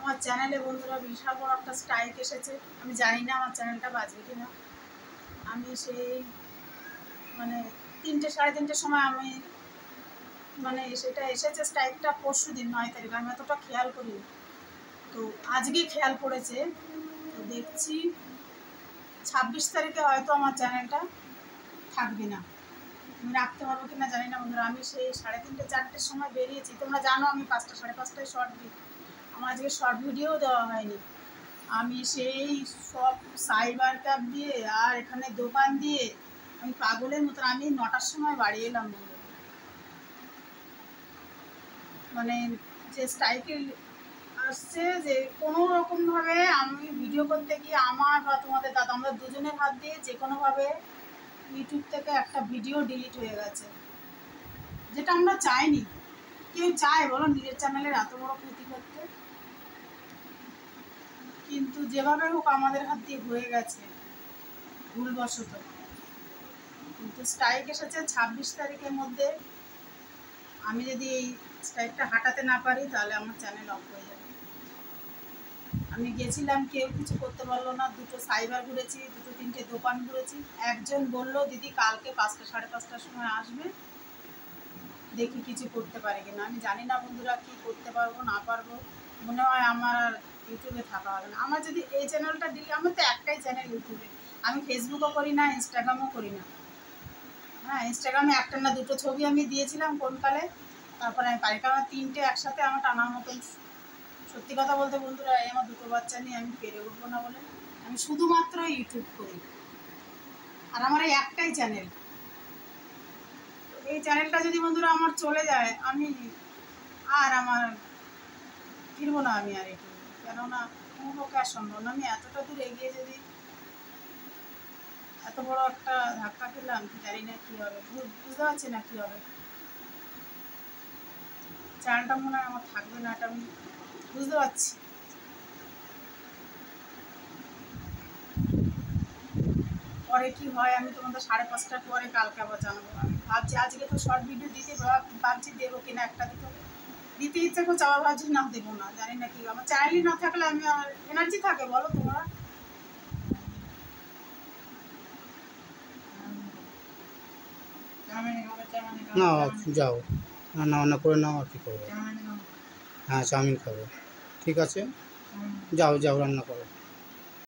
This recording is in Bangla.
আমার চ্যানেলে বন্ধুরা বিশাল বড় একটা স্ট্রাইক এসেছে। আমি জানি না আমার চ্যানেলটা বাঁচবে কিনা। আমি সেই মানে 3টে 3:30 সময় আমি সেটা এসেছে স্ট্রাইকটা পরশুদিন 9 তারিখ। আমি এতটা খেয়াল করিনি, তো আজকেই খেয়াল পড়েছে। তো দেখছি 26 তারিখে হয়তো আমার চ্যানেলটা থাকবে না। আমি রাখতে পারবো কিনা জানি না বন্ধুরা। আমি সেই 3:30 4টের সময় বেরিয়েছি। তোমরা জানো আমি 5টা 5:30টায় শর্ট দিই। আমার আজকে শর্ট ভিডিও দেওয়া হয়নি। আমি সেই সব সাইবার ক্যাব দিয়ে আর এখানে দোকান দিয়ে আমি পাগলের মতন আমি 9টার সময় বাড়ি এলাম বন্ধুরা। যে স্ট্রাইকে আসছে যে কোনো রকমভাবে আমি ভিডিও করতে গিয়ে আমার বা তোমাদের দাদা আমরা দুজনের হাত দিয়ে যে কোনোভাবে ইউটিউব থেকে একটা ভিডিও ডিলিট হয়ে গেছে, যেটা আমরা চাইনি। কেউ চায় বলো নিজের চ্যানেলের এত বড় ক্ষতি করতে? কিন্তু যেভাবে হোক আমাদের হাত দিয়ে হয়ে গেছে ভুলবশত। কিন্তু স্ট্রাইক এসেছে 26 তারিখের মধ্যে। আমি যদি এই স্ট্রাইকটা হাঁটাতে না পারি তাহলে আমার চ্যানেল অফ হয়ে যাবে। আমি গেছিলাম, কেউ কিছু করতে পারলো না। 2টো সাইবার ঘুরেছি, 2টো 3টে দোকান ঘুরেছি। একজন বললো দিদি কালকে 5টা 5:30টার সময় আসবে, দেখি কিছু করতে পারে কিনা। আমি জানি না বন্ধুরা কি করতে পারবো না পারবো। মনে হয় আমার আর ইউটিউবে থাকা হবে না। আমার যদি এই চ্যানেলটা দিলে, আমার তো একটাই চ্যানেল ইউটিউবে, আমি ফেসবুকও করি না, ইনস্টাগ্রামও করি না। হ্যাঁ, ইনস্টাগ্রামে একটা না 2টো ছবি আমি দিয়েছিলাম কোনকালে, তারপরে আমি পারি। কারণ 3টে একসাথে আমার টানার মতন, সত্যি কথা বলতে বন্ধুরা এই আমার 2টো বাচ্চা নিয়ে আমি পেরে উঠবো না বলে আমি শুধুমাত্র ইউটিউব করি। আর আমার এই একটাই চ্যানেল। এই চ্যানেলটা যদি বন্ধুরা আমার চলে যায়, আমি ফিরবো না আমি আর একটু, কেননা কোনো পক্ষে আর সম্ভব না। আমি এতটা দূর এগিয়ে যদি এত বড় একটা ধাক্কা খেলাম, জানি না কী হবে, বুঝতে পারছি না কী হবে। চ্যানেলটা মনে হয় আমার থাকবে না, এটা আমি বুঝতে পারছি। পরে কি হয় আমি তোমাদের 5:30টার পরে কালকে আবার জানাবো। আমি ভাবছি আজকে তো শর্ট ভিডিও দিতে ভাবছি দেবো কিনা, একটা দুটো দিতে ইচ্ছে করছে, আবার ভাবছি না দেবো না, জানি না কি। আমার চ্যানেলই না থাকলে আমি আর এনার্জি থাকে বলো তোমরা? না যাও, রান্না বান্না করে নাও, আর কি করবে? হ্যাঁ, চাউমিন খাবে, ঠিক আছে, যাও যাও রান্না করো।